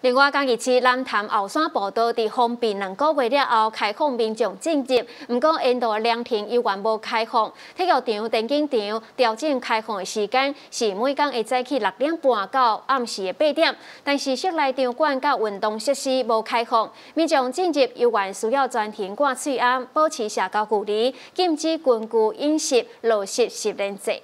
另外，嘉义市南潭后山步道伫封闭2个月了后开放民众进入，不过沿道凉亭依然无开放。体育场、电竞场调整开放的时间是每天会早起6点半到暗时的8点，但是室内场馆甲运动设施无开放，民众进入依然需要全程挂喙安，保持社交距离，禁止群聚饮食，落实10连制。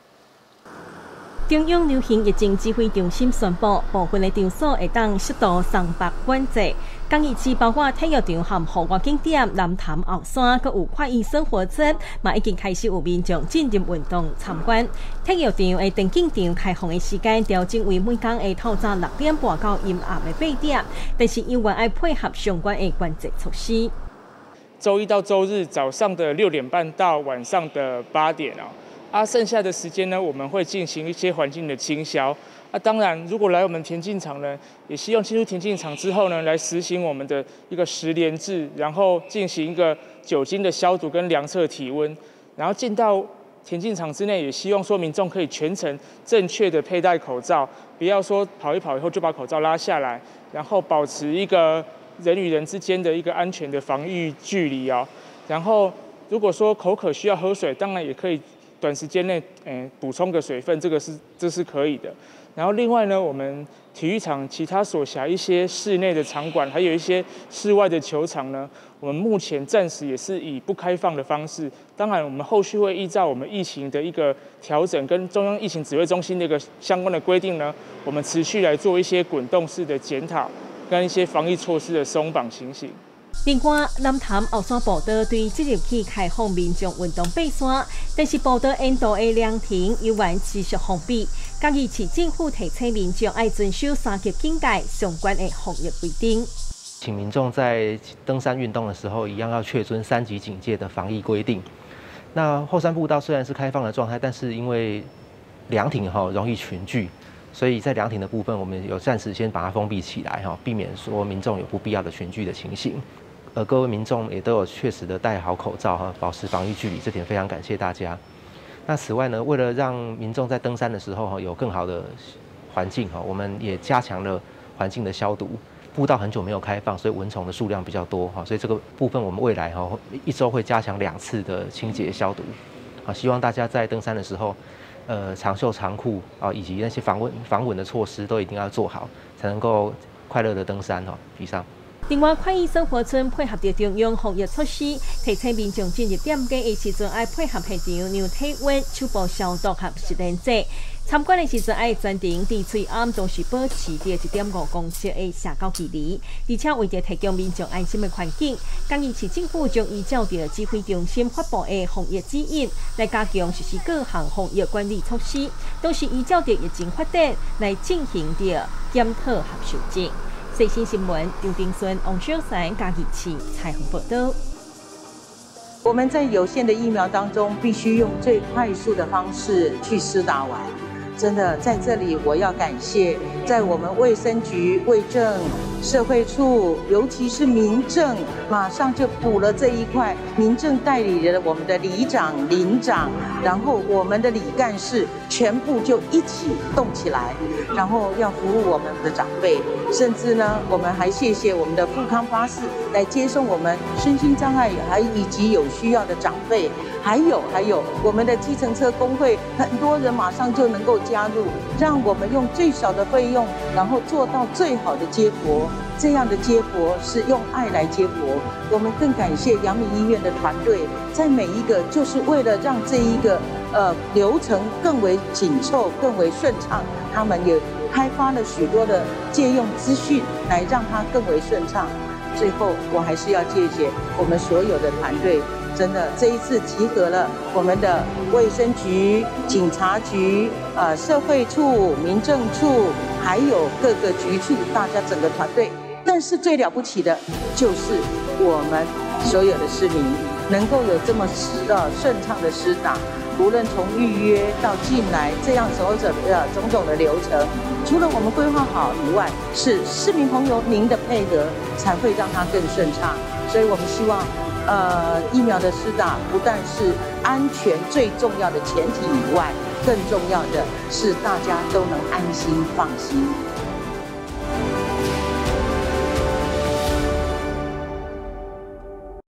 中央流行疫情指挥中心宣布，部分的场所会当适度松绑管制。嘉义市包括体育场和户外景点、南潭后山，阁有快意生活村，嘛已经开始有民众进入运动参观。体育场的电竞场开放的时间调整为每天的透早6点半到阴暗的8点，但是依然要配合相关的管制措施。 周一到周日早上的6点半到晚上的8点剩下的时间呢，我们会进行一些环境的清消。当然，如果来我们田径场呢，也希望进入田径场之后呢，来实行我们的一个10连制，然后进行一个酒精的消毒跟量测体温，然后进到田径场之内，也希望说民众可以全程正确的佩戴口罩，不要说跑一跑以后就把口罩拉下来，然后保持一个人与人之间的一个安全的防御距离然后，如果说口渴需要喝水，当然也可以。 短时间内，补充个水分，这是可以的。然后另外呢，我们体育场其他所辖一些室内的场馆，还有一些室外的球场呢，我们目前暂时也是以不开放的方式。当然，我们后续会依照我们疫情的一个调整，跟中央疫情指挥中心的一个相关的规定呢，我们持续来做一些滚动式的检讨，跟一些防疫措施的松绑情形。 另外，南潭后山步道对即日起开放民众运动爬山，但是步道沿道的凉亭依然持续封闭。嘉义市政府提醒民众要遵守3级警戒相关的防疫规定。 请民众在登山运动的时候，一样要确遵3级警戒的防疫规定。那后山步道虽然是开放的状态，但是因为凉亭容易群聚，所以在凉亭的部分，我们有暂时先把它封闭起来避免说民众有不必要的群聚的情形。 各位民众也都有确实的戴好口罩保持防疫距离，这点非常感谢大家。那此外呢，为了让民众在登山的时候有更好的环境我们也加强了环境的消毒。步道很久没有开放，所以蚊虫的数量比较多所以这个部分我们未来1周会加强2次的清洁消毒。希望大家在登山的时候，长袖长裤以及那些防蚊的措施都一定要做好，才能够快乐的登山以上。 另外，快意生活村配合着中央防疫措施，提醒民众进入店家的时阵，要配合现场量体温、手部消毒和10连制。参观的时阵，要全程伫喙暗，同时保持着1.5公尺的社交距离，而且为着提供民众安心的环境，嘉义市政府将依照着指挥中心发布的防疫指引，来加强实施各项防疫管理措施，都是依照着疫情发展来进行着检讨和修正。 最新新闻，张丁孙、王小山、嘉义市采访报道。 我们在有限的疫苗当中，必须用最快速的方式去施打完。真的，在这里我要感谢，在我们卫生局、卫政、社会处，尤其是民政，马上就补了这一块。民政代理了我们的里长、邻长，然后我们的里干事，全部就一起动起来，然后要服务我们的长辈。 甚至呢，我们还谢谢我们的富康巴士来接送我们身心障碍以及有需要的长辈，还有我们的计程车工会，很多人马上就能够加入，让我们用最少的费用，然后做到最好的接驳。这样的接驳是用爱来接驳。我们更感谢阳明医院的团队，在每一个就是为了让这一个流程更为紧凑、更为顺畅，他们也 开发了许多的借用资讯，来让它更为顺畅。最后，我还是要谢谢我们所有的团队，真的这一次集合了我们的卫生局、警察局、社会处、民政处，还有各个局处，大家整个团队。但是最了不起的，就是我们所有的市民能够有这么顺畅的施打。 无论从预约到进来，这样种种的流程，除了我们规划好以外，是市民朋友您的配合才会让它更顺畅。所以我们希望，疫苗的施打不但是安全最重要的前提以外，更重要的是大家都能安心放心。